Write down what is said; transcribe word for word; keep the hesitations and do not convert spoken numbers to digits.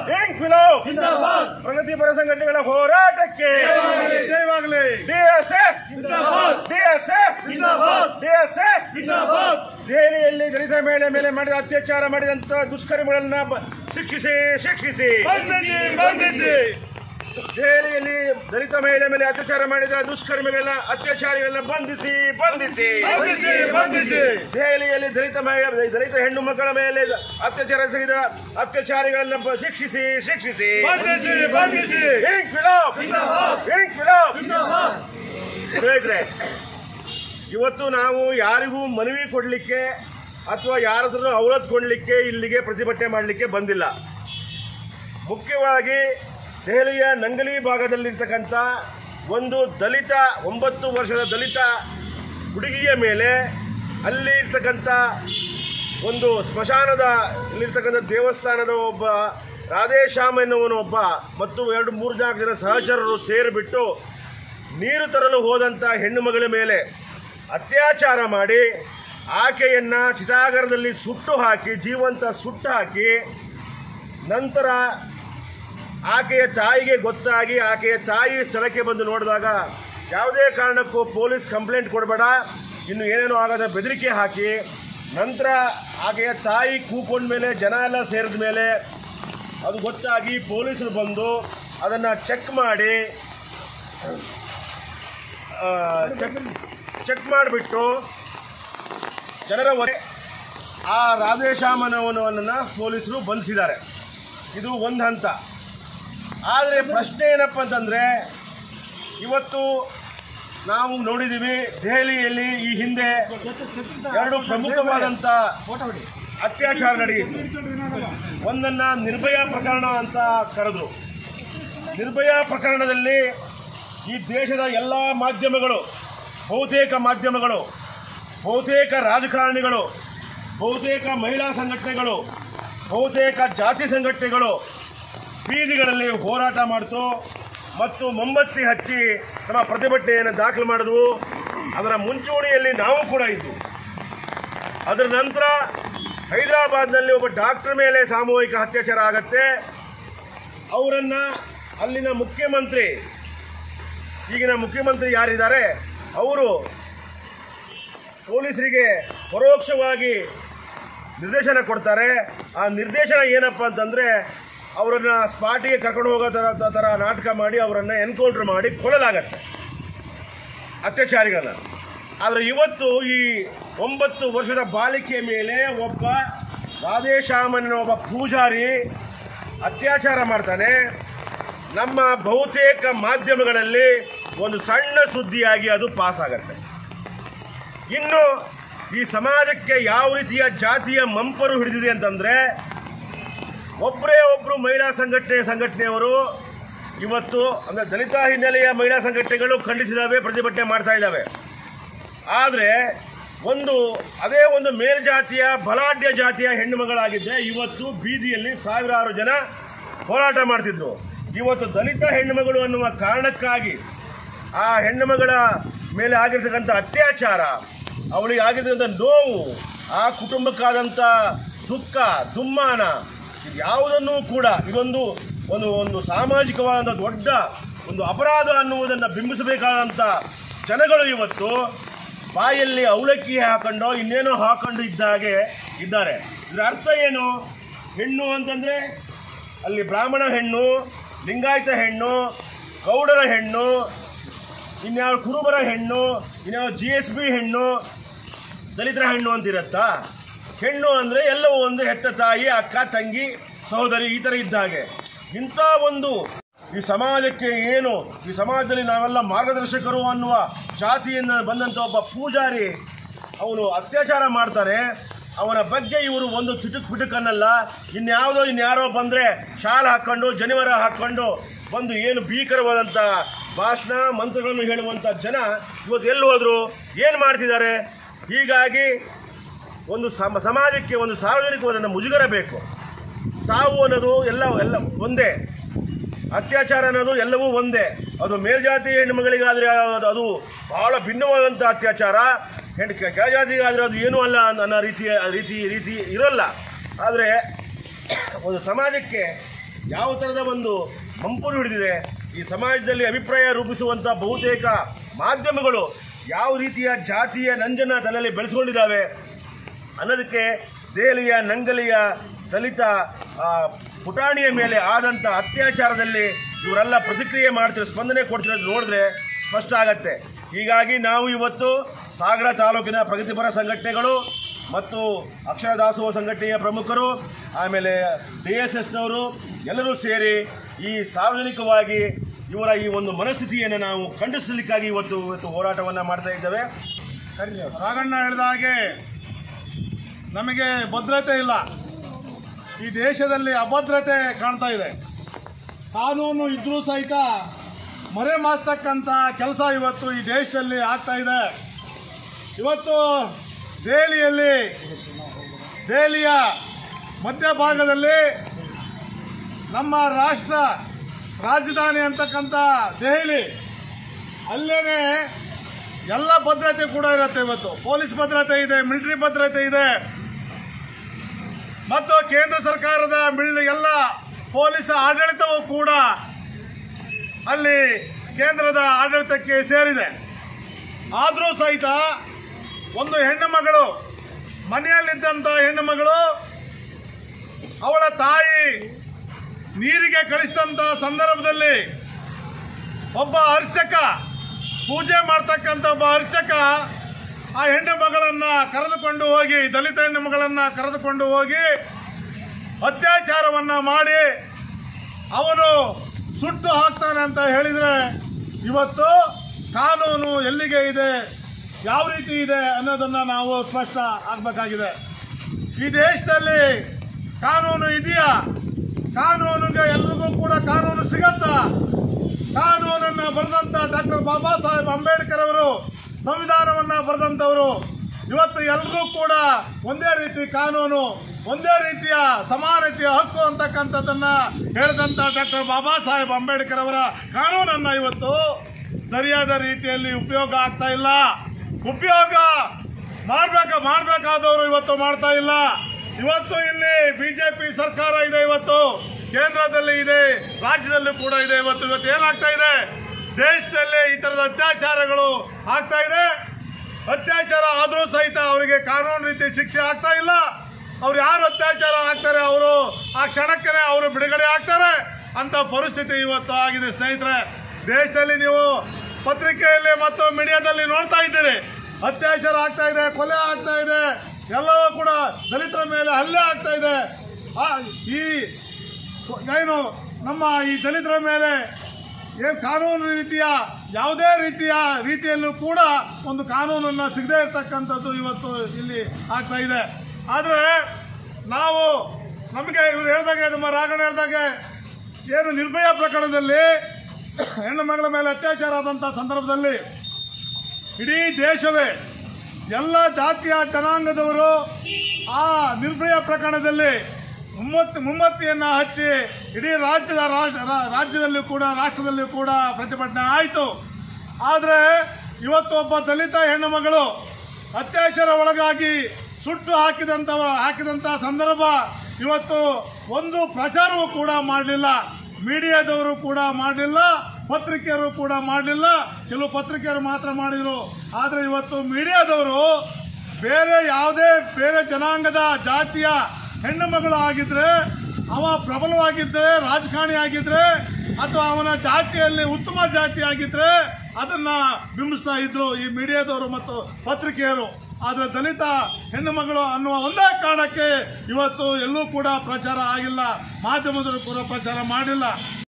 ಇನ್ಕ್ವಿಲಾಬ್ ಪ್ರಗತಿಪರ ಸಂಘಟನೆಗಳ ಹೋರಾಟಕ್ಕೆ ಜಯವಾಗಲಿ. ಡಿಎಸ್ಎಸ್ ಡಿಎಸ್ಎಸ್ ಡಿಎಸ್ಎಸ್ ದೆಹಲಿಯಲ್ಲಿ ದಲಿತ ಮಹಿಳೆ ಮೇಲೆ ಮಾಡಿದ ಅತ್ಯಾಚಾರ ಮಾಡಿದಂತ ದುಷ್ಕರ್ಮಿಗಳನ್ನ ಶಿಕ್ಷಿಸಿ ಶಿಕ್ಷಿಸಿ ಬಂಧಿಸಿ. ದೆಹಲಿಯಲ್ಲಿ ದಲಿತ ಮಹಿಳೆ ಮೇಲೆ ಅತ್ಯಾಚಾರ ಮಾಡಿದ ದುಷ್ಕರ್ಮಿಗಳನ್ನ ಅತ್ಯಾಚಾರಿಗಳನ್ನ ಬಂಧಿಸಿ ಬಂಧಿಸಿ ಬಂಧಿಸಿ ಬಂಧಿಸಿ. ದೆಹಲಿಯಲ್ಲಿ ದಲಿತ ಮಹಿಳೆ ದಲಿತ ಹೆಣ್ಣು ಮಕ್ಕಳ ಮೇಲೆ ಅತ್ಯಾಚಾರ ಎಸಗಿದ ಅತ್ಯಾಚಾರಿಗಳನ್ನ ಶಿಕ್ಷಿಸಿ ಶಿಕ್ಷಿಸಿ ಬಂಧಿಸಿ ಬಂಧಿಸಿ. ಇನ್ಕ್ವಿಲಾಬ್ ಇನ್ಕ್ವಿಲಾಬ್. ಸ್ನೇಹಿತರೆ, ಇವತ್ತು ನಾವು ಯಾರಿಗೂ ಮನವಿ ಕೊಡಲಿಕ್ಕೆ ಅಥವಾ ಯಾರಾದ್ರೂ ಅವಲತ್ತು ಕೊಡಲಿಕ್ಕೆ ಇಲ್ಲಿಗೆ ಪ್ರತಿಭಟನೆ ಮಾಡಲಿಕ್ಕೆ ಬಂದಿಲ್ಲ. ಮುಖ್ಯವಾಗಿ ದೆಹಲಿಯ ನಂಗಲಿ ಭಾಗದಲ್ಲಿರ್ತಕ್ಕಂಥ ಒಂದು ದಲಿತ ಒಂಬತ್ತು ವರ್ಷದ ದಲಿತ ಹುಡುಗಿಯ ಮೇಲೆ ಅಲ್ಲಿ ಇರ್ತಕ್ಕಂಥ ಒಂದು ಸ್ಮಶಾನದ ಇಲ್ಲಿರ್ತಕ್ಕಂಥ ದೇವಸ್ಥಾನದ ಒಬ್ಬ ರಾಧೇಶ್ಯಾಮ್ ಎನ್ನುವನು ಒಬ್ಬ ಮತ್ತು ಎರಡು ಮೂರು ನಾಲ್ಕು ಜನ ಸಹಚರರು ಸೇರಿಬಿಟ್ಟು ನೀರು ತರಲು ಹೋದಂಥ ಹೆಣ್ಣು ಮಗಳ ಮೇಲೆ ಅತ್ಯಾಚಾರ ಮಾಡಿ ಆಕೆಯನ್ನು ಚಿತಾಗಾರದಲ್ಲಿ ಸುಟ್ಟು ಹಾಕಿ ಜೀವಂತ ಸುಟ್ಟು ಹಾಕಿ ನಂತರ ಆಕೆಯ ತಾಯಿಗೆ ಗೊತ್ತಾಗಿ ಆಕೆಯ ತಾಯಿ ಸ್ಥಳಕ್ಕೆ ಬಂದು ನೋಡಿದಾಗ ಯಾವುದೇ ಕಾರಣಕ್ಕೂ ಪೊಲೀಸ್ ಕಂಪ್ಲೇಂಟ್ ಕೊಡಬೇಡ, ಇನ್ನು ಏನೇನೋ ಆಗದ ಬೆದರಿಕೆ ಹಾಕಿ ನಂತರ ಆಕೆಯ ತಾಯಿ ಕೂಕೊಂಡ ಮೇಲೆ ಜನ ಎಲ್ಲ ಸೇರಿದ ಮೇಲೆ ಅದು ಗೊತ್ತಾಗಿ ಪೊಲೀಸರು ಬಂದು ಅದನ್ನು ಚೆಕ್ ಮಾಡಿ ಚೆಕ್ ಚೆಕ್ ಮಾಡಿಬಿಟ್ಟು ಜನರ ಆ ರಾಧೇಶ್ಯಾಮನವನನ್ನು ಪೊಲೀಸರು ಬಂಧಿಸಿದ್ದಾರೆ. ಇದು ಒಂದು ಹಂತ. ಆದರೆ ಪ್ರಶ್ನೆ ಏನಪ್ಪ ಅಂತಂದರೆ, ಇವತ್ತು ನಾವು ನೋಡಿದ್ದೀವಿ ದೆಹಲಿಯಲ್ಲಿ ಈ ಹಿಂದೆ ಎರಡು ಪ್ರಮುಖವಾದಂಥ ಅತ್ಯಾಚಾರ ನಡೆಯಿತು. ಒಂದನ್ನು ನಿರ್ಭಯ ಪ್ರಕರಣ ಅಂತ ಕರೆದ್ರು. ನಿರ್ಭಯ ಪ್ರಕರಣದಲ್ಲಿ ಈ ದೇಶದ ಎಲ್ಲ ಮಾಧ್ಯಮಗಳು, ಬಹುತೇಕ ಮಾಧ್ಯಮಗಳು, ಬಹುತೇಕ ರಾಜಕಾರಣಿಗಳು, ಬಹುತೇಕ ಮಹಿಳಾ ಸಂಘಟನೆಗಳು, ಬಹುತೇಕ ಜಾತಿ ಸಂಘಟನೆಗಳು ಬೀದಿಗಳಲ್ಲಿ ಹೋರಾಟ ಮಾಡಿತು ಮತ್ತು ಮೊಂಬತ್ತಿ ಹಚ್ಚಿ ತಮ್ಮ ಪ್ರತಿಭಟನೆಯನ್ನು ದಾಖಲು ಮಾಡಿದ್ವು. ಅದರ ಮುಂಚೂಣಿಯಲ್ಲಿ ನಾವು ಕೂಡ ಇದ್ದು. ಅದರ ನಂತರ ಹೈದರಾಬಾದ್ನಲ್ಲಿ ಒಬ್ಬ ಡಾಕ್ಟರ್ ಮೇಲೆ ಸಾಮೂಹಿಕ ಅತ್ಯಾಚಾರ ಆಗತ್ತೆ. ಅವರನ್ನು ಅಲ್ಲಿನ ಮುಖ್ಯಮಂತ್ರಿ, ಈಗಿನ ಮುಖ್ಯಮಂತ್ರಿ ಯಾರಿದ್ದಾರೆ ಅವರು ಪೊಲೀಸರಿಗೆ ಪರೋಕ್ಷವಾಗಿ ನಿರ್ದೇಶನ ಕೊಡ್ತಾರೆ. ಆ ನಿರ್ದೇಶನ ಏನಪ್ಪ ಅಂತಂದರೆ, ಅವರನ್ನು ಸ್ಪಾಟಿಗೆ ಕರ್ಕೊಂಡು ಹೋಗೋ ಥರ ಥರ ನಾಟಕ ಮಾಡಿ ಅವರನ್ನು ಎನ್ಕೌಂಟ್ರ್ ಮಾಡಿ ಕೊಲ್ಲಲಾಗತ್ತೆ ಅತ್ಯಾಚಾರಿಗಳನ್ನ. ಆದರೆ ಇವತ್ತು ಈ ಒಂಬತ್ತು ವರ್ಷದ ಬಾಲಿಕೆ ಮೇಲೆ ಒಬ್ಬ ರಾಧೇಶ್ಯಾಮನ ಒಬ್ಬ ಪೂಜಾರಿ ಅತ್ಯಾಚಾರ ಮಾಡ್ತಾನೆ. ನಮ್ಮ ಬಹುತೇಕ ಮಾಧ್ಯಮಗಳಲ್ಲಿ ಒಂದು ಸಣ್ಣ ಸುದ್ದಿಯಾಗಿ ಅದು ಪಾಸ್ ಆಗತ್ತೆ. ಇನ್ನು ಈ ಸಮಾಜಕ್ಕೆ ಯಾವ ರೀತಿಯ ಜಾತಿಯ ಮಂಪರು ಹಿಡಿದಿದೆ ಅಂತಂದರೆ, ಒಬ್ಬರೇ ಒಬ್ಬರು ಮಹಿಳಾ ಸಂಘಟನೆ ಸಂಘಟನೆಯವರು ಇವತ್ತು ಅಂದರೆ ದಲಿತ ಹಿನ್ನೆಲೆಯ ಮಹಿಳಾ ಸಂಘಟನೆಗಳು ಖಂಡಿಸಿದ್ದಾವೆ, ಪ್ರತಿಭಟನೆ ಮಾಡ್ತಾ ಇದ್ದಾವೆ. ಆದರೆ ಒಂದು ಅದೇ ಒಂದು ಮೇಲ್ಜಾತಿಯ ಬಲಾಢ್ಯ ಜಾತಿಯ ಹೆಣ್ಣು ಮಗಳಾಗಿದ್ದರೆ ಇವತ್ತು ಬೀದಿಯಲ್ಲಿ ಸಾವಿರಾರು ಜನ ಹೋರಾಟ ಮಾಡ್ತಿದ್ರು. ಇವತ್ತು ದಲಿತ ಹೆಣ್ಣುಮಗಳು ಅನ್ನುವ ಕಾರಣಕ್ಕಾಗಿ ಆ ಹೆಣ್ಣು ಮಗಳ ಮೇಲೆ ಆಗಿರ್ತಕ್ಕಂಥ ಅತ್ಯಾಚಾರ, ಅವಳಿಗೆ ಆಗಿರ್ತಕ್ಕಂಥ ನೋವು, ಆ ಕುಟುಂಬಕ್ಕಾದಂಥ ದುಃಖ ದುಮ್ಮಾನ, ಯಾವುದನ್ನೂ ಕೂಡ ಇದೊಂದು ಒಂದು ಒಂದು ಸಾಮಾಜಿಕವಾದ ದೊಡ್ಡ ಒಂದು ಅಪರಾಧ ಅನ್ನುವುದನ್ನು ಬಿಂಬಿಸಬೇಕಾದಂಥ ಜನಗಳು ಇವತ್ತು ಬಾಯಲ್ಲಿ ಅವಲಕ್ಕಿ ಹಾಕೊಂಡು ಇನ್ನೇನೋ ಹಾಕೊಂಡು ಇದ್ದಾಗೆ ಇದ್ದಾರೆ. ಇದರ ಅರ್ಥ ಏನು? ಹೆಣ್ಣು ಅಂತಂದರೆ ಅಲ್ಲಿ ಬ್ರಾಹ್ಮಣ ಹೆಣ್ಣು, ಲಿಂಗಾಯತ ಹೆಣ್ಣು, ಗೌಡರ ಹೆಣ್ಣು, ಇನ್ಯಾವ ಕುರುಬರ ಹೆಣ್ಣು, ಇನ್ಯಾವ ಜಿ ಎಸ್ ಬಿ ಹೆಣ್ಣು, ದಲಿತರ ಹೆಣ್ಣು ಅಂತಿರತ್ತಾ? ಹೆಣ್ಣು ಅಂದರೆ ಎಲ್ಲವೂ ಒಂದು ಹೆತ್ತ ತಾಯಿ, ಅಕ್ಕ, ತಂಗಿ, ಸಹೋದರಿ ಈ ಥರ ಇದ್ದ ಹಾಗೆ. ಇಂಥ ಒಂದು ಈ ಸಮಾಜಕ್ಕೆ ಏನು ಈ ಸಮಾಜದಲ್ಲಿ ನಾವೆಲ್ಲ ಮಾರ್ಗದರ್ಶಕರು ಅನ್ನುವ ಜಾತಿಯಿಂದ ಬಂದಂಥ ಒಬ್ಬ ಪೂಜಾರಿ ಅವನು ಅತ್ಯಾಚಾರ ಮಾಡ್ತಾನೆ. ಅವನ ಬಗ್ಗೆ ಇವರು ಒಂದು ಚುಟುಕ್ ಪಿಟುಕನ್ನಲ್ಲ, ಇನ್ಯಾವುದೋ ಇನ್ಯಾರೋ ಬಂದರೆ ಶಾಲ್ ಹಾಕ್ಕೊಂಡು ಜನಿವಾರ ಹಾಕ್ಕೊಂಡು ಬಂದು ಏನು ಭೀಕರವಾದಂಥ ಭಾಷಣ ಮಂತ್ರಗಳನ್ನು ಹೇಳುವಂಥ ಜನ ಇವತ್ತು ಎಲ್ಲಿ ಹೋದರು, ಏನು ಮಾಡ್ತಿದ್ದಾರೆ? ಹೀಗಾಗಿ ಒಂದು ಸಮ ಸಮಾಜಕ್ಕೆ ಒಂದು ಸಾರ್ವಜನಿಕವಾದ ಮುಜುಗರ ಬೇಕು. ಸಾವು ಅನ್ನೋದು ಎಲ್ಲ ಎಲ್ಲ ಒಂದೇ, ಅತ್ಯಾಚಾರ ಅನ್ನೋದು ಎಲ್ಲವೂ ಒಂದೇ. ಅದು ಮೇಲ್ಜಾತಿ ಹೆಣ್ಣು ಮಗಳಿಗಾದರೆ ಅದು ಬಹಳ ಭಿನ್ನವಾದಂಥ ಅತ್ಯಾಚಾರ, ಹೆಣ್ಣು ಕೆಳಜಾತಿಗಾದರೆ ಅದು ಏನೂ ಅಲ್ಲ ಅನ್ನೋ ರೀತಿಯ ರೀತಿ ರೀತಿ ಇರೋಲ್ಲ. ಆದರೆ ಒಂದು ಸಮಾಜಕ್ಕೆ ಯಾವ ಥರದ ಒಂದು ಮಂಪನ್ನು ಹಿಡಿದಿದೆ. ಈ ಸಮಾಜದಲ್ಲಿ ಅಭಿಪ್ರಾಯ ರೂಪಿಸುವಂಥ ಬಹುತೇಕ ಮಾಧ್ಯಮಗಳು ಯಾವ ರೀತಿಯ ಜಾತಿಯ ನಂಜನ್ನು ತನ್ನಲ್ಲಿ ಬೆಳೆಸ್ಕೊಂಡಿದ್ದಾವೆ ಅನ್ನೋದಕ್ಕೆ ದೆಹಲಿಯ ನಂಗಲಿಯ ದಲಿತ ಪುಟಾಣಿಯ ಮೇಲೆ ಆದಂಥ ಅತ್ಯಾಚಾರದಲ್ಲಿ ಇವರೆಲ್ಲ ಪ್ರತಿಕ್ರಿಯೆ ಮಾಡ್ತಿರೋ, ಸ್ಪಂದನೆ ಕೊಡ್ತಿರೋದು ನೋಡಿದ್ರೆ ಸ್ಪಷ್ಟ ಆಗತ್ತೆ. ಹೀಗಾಗಿ ನಾವು ಇವತ್ತು ಸಾಗರ ತಾಲೂಕಿನ ಪ್ರಗತಿಪರ ಸಂಘಟನೆಗಳು ಮತ್ತು ಅಕ್ಷರ ದಾಸೋಹ ಸಂಘಟನೆಯ ಪ್ರಮುಖರು, ಆಮೇಲೆ ಡಿ ಎಸ್ ಎಸ್ನವರು ಎಲ್ಲರೂ ಸೇರಿ ಈ ಸಾರ್ವಜನಿಕವಾಗಿ ಇವರ ಈ ಒಂದು ಮನಸ್ಥಿತಿಯನ್ನು ನಾವು ಖಂಡಿಸಲಿಕ್ಕಾಗಿ ಇವತ್ತು ಇವತ್ತು ಹೋರಾಟವನ್ನು ಮಾಡ್ತಾ ಇದ್ದೇವೆ. ರಾಘಣ್ಣ ಹೇಳಿದ ಹಾಗೆ ನಮಗೆ ಭದ್ರತೆ ಇಲ್ಲ, ಈ ದೇಶದಲ್ಲಿ ಅಭದ್ರತೆ ಕಾಣ್ತಾ ಇದೆ. ಕಾನೂನು ಇದ್ರೂ ಸಹಿತ ಮರೆ ಮಾಸ್ತಕ್ಕಂಥ ಕೆಲಸ ಇವತ್ತು ಈ ದೇಶದಲ್ಲಿ ಆಗ್ತಾ ಇದೆ. ಇವತ್ತು ದೆಹಲಿಯಲ್ಲಿ ದೆಹಲಿಯ ಮಧ್ಯಭಾಗದಲ್ಲಿ ನಮ್ಮ ರಾಷ್ಟ್ರ ರಾಜಧಾನಿ ಅಂತಕ್ಕಂಥ ದೆಹಲಿ, ಅಲ್ಲೇನೆ ಎಲ್ಲ ಭದ್ರತೆ ಕೂಡ ಇರುತ್ತೆ. ಇವತ್ತು ಪೊಲೀಸ್ ಭದ್ರತೆ ಇದೆ, ಮಿಲಿಟರಿ ಭದ್ರತೆ ಇದೆ, ಮತ್ತು ಕೇಂದ್ರ ಸರ್ಕಾರದ ಎಲ್ಲ ಪೊಲೀಸ್ ಆಡಳಿತವೂ ಕೂಡ ಅಲ್ಲಿ ಕೇಂದ್ರದ ಆಡಳಿತಕ್ಕೆ ಸೇರಿದೆ. ಆದರೂ ಸಹಿತ ಒಂದು ಹೆಣ್ಣು ಮಗಳು, ಮನೆಯಲ್ಲಿದ್ದಂಥ ಹೆಣ್ಣು ಮಗಳು, ಅವಳ ತಾಯಿ ನೀರಿಗೆ ಕಳಿಸಿದಂಥ ಸಂದರ್ಭದಲ್ಲಿ ಒಬ್ಬ ಅರ್ಚಕ, ಪೂಜೆ ಮಾಡ್ತಕ್ಕಂಥ ಒಬ್ಬ ಅರ್ಚಕ ಆ ಹೆಣ್ಣು ಮಗಳನ್ನ ಕರೆದುಕೊಂಡು ಹೋಗಿ, ದಲಿತ ಹೆಣ್ಣು ಮಗಳನ್ನ ಕರೆದುಕೊಂಡು ಹೋಗಿ ಅತ್ಯಾಚಾರವನ್ನ ಮಾಡಿ ಅವನು ಸುಟ್ಟು ಹಾಕ್ತಾನೆ ಅಂತ ಹೇಳಿದ್ರೆ ಇವತ್ತು ಕಾನೂನು ಎಲ್ಲಿಗೆ ಇದೆ, ಯಾವ ರೀತಿ ಇದೆ ಅನ್ನೋದನ್ನ ನಾವು ಸ್ಪಷ್ಟ ಆಗಬೇಕಾಗಿದೆ. ಈ ದೇಶದಲ್ಲಿ ಕಾನೂನು ಇದೆಯಾ? ಕಾನೂನಿಗೆ ಎಲ್ರಿಗೂ ಕೂಡ ಕಾನೂನು ಸಿಗತ್ತಾ? ಕಾನೂನನ್ನ ಬರೆದಂತ ಡಾಕ್ಟರ್ ಬಾಬಾ ಸಾಹೇಬ್ ಅಂಬೇಡ್ಕರ್ ಅವರು, ಸಂವಿಧಾನವನ್ನ ಬರೆದಂತವರು, ಇವತ್ತು ಎಲ್ರಿಗೂ ಕೂಡ ಒಂದೇ ರೀತಿ ಕಾನೂನು, ಒಂದೇ ರೀತಿಯ ಸಮಾನತೆಯ ಹಕ್ಕು ಅಂತಕ್ಕಂಥದ್ದನ್ನ ಹೇಳಿದಂತ ಡಾಕ್ಟರ್ ಬಾಬಾ ಸಾಹೇಬ್ ಅಂಬೇಡ್ಕರ್ ಅವರ ಕಾನೂನನ್ನ ಇವತ್ತು ಸರಿಯಾದ ರೀತಿಯಲ್ಲಿ ಉಪಯೋಗ ಆಗ್ತಾ ಇಲ್ಲ. ಉಪಯೋಗ ಮಾಡ್ಬೇಕ ಮಾಡಬೇಕಾದವರು ಇವತ್ತು ಮಾಡ್ತಾ ಇಲ್ಲ. ಇವತ್ತು ಇಲ್ಲಿ ಬಿಜೆಪಿ ಸರ್ಕಾರ ಇದೆ, ಇವತ್ತು ಕೇಂದ್ರದಲ್ಲಿ ಇದೆ, ರಾಜ್ಯದಲ್ಲೂ ಕೂಡ ಇದೆ. ಇವತ್ತು ಇವತ್ತು ಏನಾಗ್ತಾ ಇದೆ, ದೇಶದಲ್ಲಿ ಈ ತರದ ಅತ್ಯಾಚಾರಗಳು ಆಗ್ತಾ ಇದೆ. ಅತ್ಯಾಚಾರ ಆದರೂ ಸಹಿತ ಅವರಿಗೆ ಕಾನೂನು ರೀತಿ ಶಿಕ್ಷೆ ಆಗ್ತಾ ಇಲ್ಲ. ಅವ್ರು ಯಾರು ಅತ್ಯಾಚಾರ ಆಗ್ತಾರೆ ಅವರು ಆ ಕ್ಷಣಕ್ಕೆ ಅವರು ಬಿಡುಗಡೆ ಆಗ್ತಾರೆ ಅಂತ ಪರಿಸ್ಥಿತಿ ಇವತ್ತು ಆಗಿದೆ. ಸ್ನೇಹಿತರೆ, ದೇಶದಲ್ಲಿ ನೀವು ಪತ್ರಿಕೆಯಲ್ಲಿ ಮತ್ತು ಮೀಡಿಯಾದಲ್ಲಿ ನೋಡ್ತಾ ಇದ್ದೀರಿ, ಅತ್ಯಾಚಾರ ಆಗ್ತಾ ಇದೆ, ಕೊಲೆ ಆಗ್ತಾ ಇದೆ, ಎಲ್ಲವೂ ಕೂಡ ದಲಿತರ ಮೇಲೆ ಹಲ್ಲೆ ಆಗ್ತಾ ಇದೆ. ಈ ಏನು ನಮ್ಮ ಈ ದಲಿತರ ಮೇಲೆ ಏನು ಕಾನೂನು ರೀತಿಯ ಯಾವುದೇ ರೀತಿಯ ರೀತಿಯಲ್ಲೂ ಕೂಡ ಒಂದು ಕಾನೂನನ್ನು ಸಿಗದೇ ಇರತಕ್ಕಂಥದ್ದು ಇವತ್ತು ಇಲ್ಲಿ ಆಗ್ತಾ ಇದೆ. ಆದರೆ ನಾವು ನಮಗೆ ಇವರು ಹೇಳಿದಾಗೆ, ನಮ್ಮ ರಾಘಣ್ಣ ಹೇಳಿದಾಗೆ, ಏನು ನಿರ್ಭಯ ಪ್ರಕರಣದಲ್ಲಿ ಹೆಣ್ಣು ಮಗಳ ಮೇಲೆ ಅತ್ಯಾಚಾರ ಆದಂಥ ಸಂದರ್ಭದಲ್ಲಿ ಇಡೀ ದೇಶವೇ, ಎಲ್ಲ ಜಾತಿಯ ಜನಾಂಗದವರು ಆ ನಿರ್ಭಯ ಪ್ರಕರಣದಲ್ಲಿ ಮುಮ್ಮತ್ತು ಮುಮ್ಮತ್ತಿಯನ್ನ ಹಚ್ಚಿ ಇಡೀ ರಾಜ್ಯದ ರಾಜ್ಯದಲ್ಲೂ ಕೂಡ ರಾಷ್ಟ್ರದಲ್ಲೂ ಕೂಡ ಪ್ರತಿಭಟನೆ ಆಯಿತು. ಆದರೆ ಇವತ್ತು ಒಬ್ಬ ದಲಿತ ಹೆಣ್ಣು ಮಗಳು ಅತ್ಯಾಚಾರ ಒಳಗಾಗಿ ಸುಟ್ಟು ಹಾಕಿದಂತ ಹಾಕಿದಂತ ಸಂದರ್ಭ ಇವತ್ತು ಒಂದು ಪ್ರಚಾರವೂ ಕೂಡ ಮಾಡಲಿಲ್ಲ, ಮೀಡಿಯಾದವರು ಕೂಡ ಮಾಡಲಿಲ್ಲ, ಪತ್ರಿಕೆಯರು ಕೂಡ ಮಾಡಲಿಲ್ಲ. ಕೆಲವು ಪತ್ರಿಕೆಯರು ಮಾತ್ರ ಮಾಡಿದರು. ಆದರೆ ಇವತ್ತು ಮೀಡಿಯಾದವರು ಬೇರೆ ಯಾವುದೇ ಬೇರೆ ಜನಾಂಗದ ಜಾತಿಯ ಹೆಣ್ಣು ಮಗಳು ಆಗಿದ್ರೆ, ಅವ ಪ್ರಬಲವಾಗಿದ್ದರೆ, ರಾಜಕಾರಣಿ ಆಗಿದ್ರೆ, ಅಥವಾ ಅವನ ಜಾತಿಯಲ್ಲಿ ಉತ್ತಮ ಜಾತಿ ಆಗಿದ್ರೆ ಅದನ್ನ ಬಿಂಬಿಸ್ತಾ ಇದ್ರು ಈ ಮೀಡಿಯಾದವರು ಮತ್ತು ಪತ್ರಿಕೆಯರು. ಆದರೆ ದಲಿತ ಹೆಣ್ಣು ಮಗಳು ಅನ್ನುವ ಒಂದೇ ಕಾರಣಕ್ಕೆ ಇವತ್ತು ಎಲ್ಲೂ ಕೂಡ ಪ್ರಚಾರ ಆಗಿಲ್ಲ, ಮಾಧ್ಯಮದವರು ಕೂಡ ಪ್ರಚಾರ ಮಾಡಿಲ್ಲ.